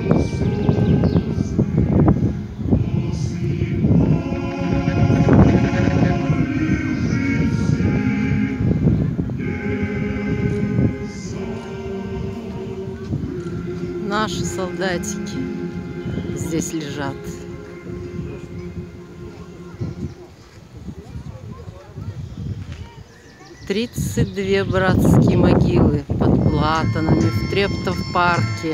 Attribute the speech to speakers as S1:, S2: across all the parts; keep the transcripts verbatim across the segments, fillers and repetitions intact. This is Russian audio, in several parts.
S1: Наши солдатики здесь лежат. Тридцать две братские могилы под Платанами в Трептов-парке.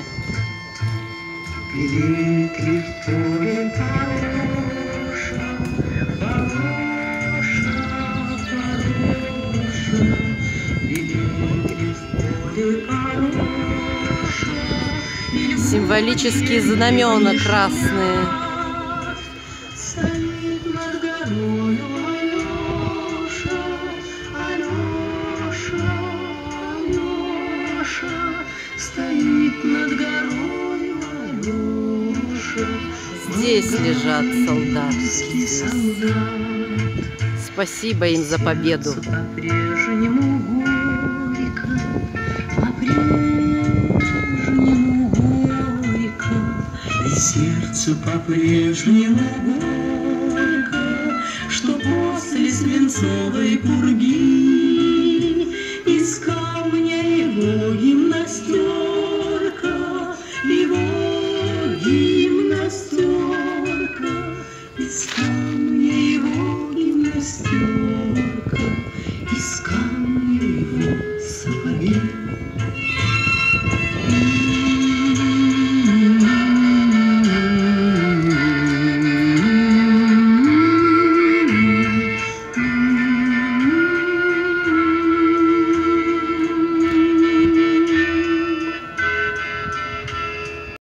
S1: Символические знамена красные. Здесь лежат солдаты. Спасибо им за победу.
S2: Сердцу по-прежнему горько, что после свинцовой пурги